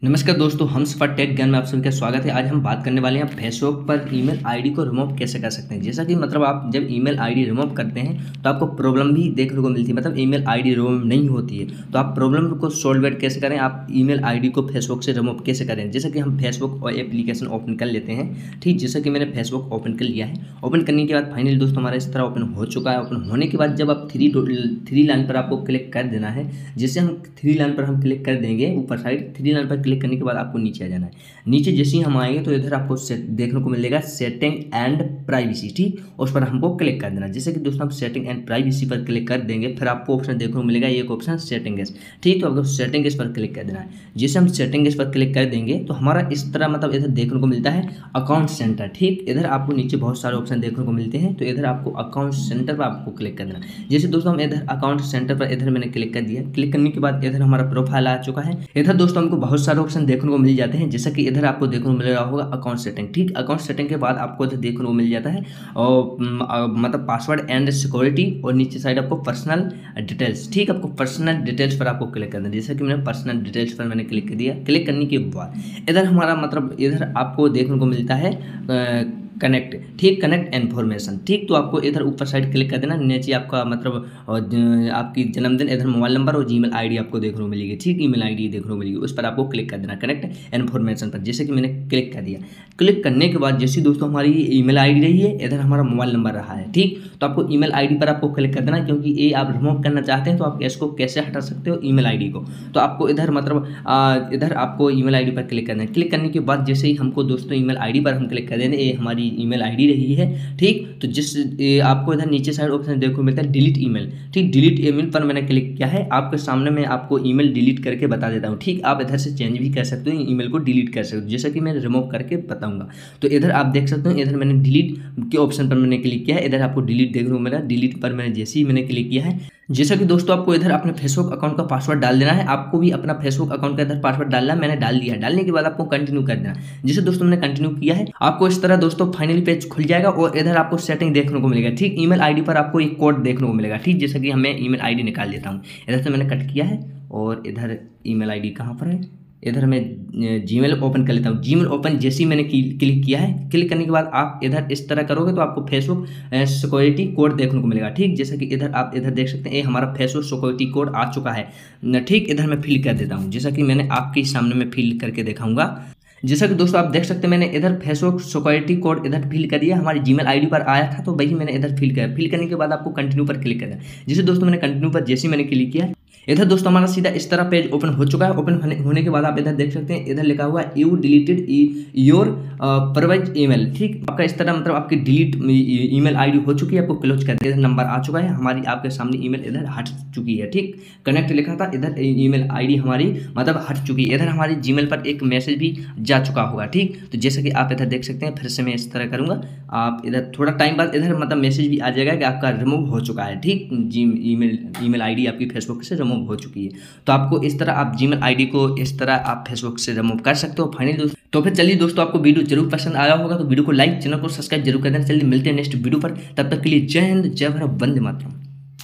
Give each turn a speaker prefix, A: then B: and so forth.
A: नमस्कार दोस्तों, हम सफर टेक ज्ञान में आप सभी का स्वागत है। आज हम बात करने वाले हैं फेसबुक पर ईमेल आईडी को रिमूव कैसे कर सकते हैं। जैसा कि मतलब आप जब ईमेल आईडी रिमूव करते हैं तो आपको प्रॉब्लम भी देखने को मिलती है। मतलब ईमेल आईडी रिमूव नहीं होती है तो आप प्रॉब्लम को सॉल्व कैसे करें, आप ईमेल आईडी को फेसबुक से रिमूव कैसे करें। जैसा कि हम फेसबुक और एप्लीकेशन ओपन कर लेते हैं, ठीक। जैसा कि मैंने फेसबुक ओपन कर लिया है। ओपन करने के बाद फाइनली दोस्तों हमारा इस तरह ओपन हो चुका है। ओपन होने के बाद जब आप थ्री लाइन पर आपको क्लिक कर देना है। जैसे हम थ्री लाइन पर हम क्लिक कर देंगे ऊपर साइड, थ्री लाइन पर क्लिक करने के बाद आपको नीचे आ जाना है। नीचे जैसे ही हम आएंगे तो इधर आपको देखने को मिलेगा सेटिंग एंड प्राइवेसी, ठीक। उस पर हमको क्लिक कर देना। जैसे कि दोस्तों हम सेटिंग एंड प्राइवेसी पर क्लिक कर देंगे, फिर आपको ऑप्शन देखने को मिलेगा, एक ऑप्शन सेटिंग्स, ठीक। तो आपको सेटिंग्स पर क्लिक कर देना है। जैसे हम सेटिंग्स पर क्लिक कर देंगे तो हमारा इस तरह मतलब इधर देखने को मिलता है अकाउंट सेंटर, ठीक। इधर आपको नीचे बहुत सारे ऑप्शन देखने को मिलते हैं, तो इधर आपको अकाउंट सेंटर पर आपको क्लिक कर देना। जैसे दोस्तों हम इधर अकाउंट सेंटर पर इधर मैंने क्लिक कर दिया। क्लिक करने के बाद इधर हमारा प्रोफाइल आ चुका है। इधर दोस्तों हमको बहुत सारे ऑप्शन देखने को मिल जाते हैं। जैसा कि इधर आपको देखने को मिल रहा होगा अकाउंट सेटिंग, ठीक। अकाउंट सेटिंग के बाद आपको इधर देखने को मिल जाता है और मतलब पासवर्ड एंड सिक्योरिटी, और नीचे साइड आपको पर्सनल डिटेल्स, ठीक। आपको पर्सनल डिटेल्स पर आपको क्लिक करना है। जैसा कि मैंने पर्सनल डिटेल्स पर मैंने क्लिक कर दिया। क्लिक करने के बाद इधर हमारा मतलब इधर आपको देखने को मिलता है कनेक्ट, ठीक। कनेक्ट इन्फॉर्मेशन, ठीक। तो आपको इधर ऊपर साइड क्लिक कर देना। नीचे आपका मतलब आपकी जन्मदिन, इधर मोबाइल नंबर और जीमेल आईडी आपको देखने को मिलेगी, ठीक। ईमेल आईडी देखने को मिलेगी, उस पर आपको क्लिक कर देना कनेक्ट इन्फॉर्मेशन पर। जैसे कि मैंने क्लिक कर दिया। क्लिक करने के बाद जैसे दोस्तों हमारी ईमेल आईडी रही है, इधर हमारा मोबाइल नंबर रहा है, ठीक। तो आपको ईमेल आईडी पर आपको क्लिक कर देना, क्योंकि ये आप रिमूव करना चाहते हैं तो आप इसको कैसे हटा सकते हो ईमेल आईडी को। तो आपको इधर मतलब इधर आपको ईमेल आईडी पर क्लिक करना है। क्लिक करने के बाद जैसे ही हमको दोस्तों ईमेल आईडी पर हम क्लिक कर देंगे, ये हमारी ईमेल आईडी रही है, ठीक। तो आपको इधर नीचे साइड ऑप्शन देखने को मिलता है डिलीट ईमेल, ठीक। डिलीट ईमेल पर मैंने क्लिक किया है। आपके सामने मैं आपको ईमेल डिलीट करके बता देता हूँ, ठीक। आप इधर से चेंज भी कर सकते हो, ईमेल को डिलीट कर सकते हो, जैसा कि मैं रिमूव करके बताऊंगा। तो इधर आप देख सकते हो, इधर मैंने डिलीट के ऑप्शन पर मैंने क्लिक किया है। इधर आपको डिलीट देखने को मिला। डिलीट पर मैंने जैसे ही मैंने क्लिक किया है, जैसा कि दोस्तों आपको इधर अपने फेसबुक अकाउंट का पासवर्ड डाल देना है। आपको भी अपना फेसबुक अकाउंट का इधर पासवर्ड डालना है। मैंने डाल दिया है। डालने के बाद आपको कंटिन्यू कर देना। जैसे दोस्तों मैंने कंटिन्यू किया है, आपको इस तरह दोस्तों फाइनली पेज खुल जाएगा और इधर आपको सेटिंग देखने को मिलेगा, ठीक। ईमेल आईडी पर आपको एक कोड देखने को मिलेगा, ठीक। जैसा कि हमें ईमेल आईडी निकाल लेता हूँ। इधर से मैंने कट किया है और इधर ईमेल आईडी कहाँ पर है, इधर मैं जीमेल ओपन कर लेता हूँ। जीमेल ओपन जैसे ही मैंने क्लिक किया है, क्लिक करने के बाद आप इधर इस तरह करोगे तो आपको फेसबुक सिक्योरिटी कोड देखने को मिलेगा, ठीक। जैसे कि इधर आप इधर देख सकते हैं, ये हमारा फेसबुक सिक्योरिटी कोड आ चुका है, ठीक। इधर मैं फिल कर देता हूँ, जैसा कि मैंने आपके सामने में फिल करके दिखाऊंगा। जैसा कि दोस्तों आप देख सकते हैं, मैंने इधर फेसबुक सिक्योरिटी कोड इधर फिल कर दिया। हमारी जीमेल आईडी पर आया था तो वही मैंने इधर फिल किया। फिल करने के बाद आपको कंटिन्यू पर क्लिक करना है। जैसे दोस्तों मैंने कंटिन्यू पर जैसे मैंने क्लिक किया, इधर दोस्तों हमारा सीधा इस तरह पेज ओपन हो चुका है। ओपन होने के बाद आप इधर देख सकते हैं, इधर लिखा हुआ है you deleted your private email, ठीक। आपका इस तरह मतलब आपकी डिलीट ईमेल आईडी हो चुकी है, आपको क्लोज कर दिया। इधर नंबर आ चुका है, हमारी आपके सामने ईमेल इधर हट चुकी है, ठीक। कनेक्ट लिखा था, इधर ईमेल आईडी हमारी मतलब हट चुकी है। इधर हमारी जीमेल पर एक मैसेज भी जा चुका होगा, ठीक। तो जैसे कि आप इधर देख सकते हैं, फिर से मैं इस तरह करूंगा। आप इधर थोड़ा टाइम बाद इधर मतलब मैसेज भी आ जाएगा कि आपका रिमूव हो चुका है, ठीक। ईमेल आईडी आपकी फेसबुक से रिमूव हो चुकी है। तो आपको इस तरह आप जीमेल आईडी को इस तरह आप फेसबुक से रिमूव कर सकते हो। फाइनली दोस्तों, तो फिर चलिए दोस्तों, आपको वीडियो जरूर पसंद आया होगा तो वीडियो को लाइक, चैनल को सब्सक्राइब जरूर कर देना। चलिए मिलते हैं नेक्स्ट वीडियो पर, तब तक के लिए जय हिंद, जय भारत, वंदे मातरम।